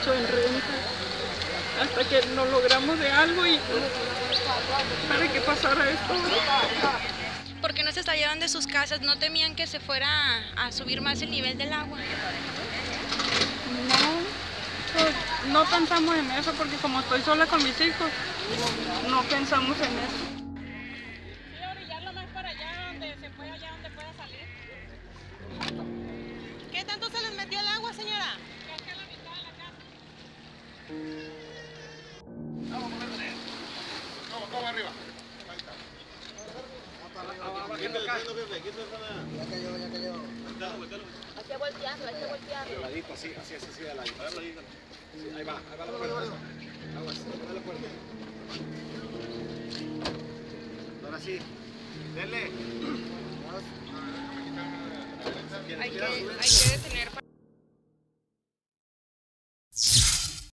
mucho en renta, hasta que nos logramos de algo y para que pasara esto. ¿Por qué no se salieron de sus casas? ¿No temían que se fuera a subir más el nivel del agua? No, pues, no pensamos en eso porque como estoy sola con mis hijos, no pensamos en eso. Sí, orillarlo más para allá, donde se pueda, allá donde pueda salir. ¿Qué tanto se les metió el agua, señora? Casi a la mitad de la casa. Vamos arriba. Ahí está. Ya cayó. Hay que voltearlo. Así, de ladito. Sí, ahí va la puerta. Aguas, dale fuerte. Ahora sí, denle. Hay que detener.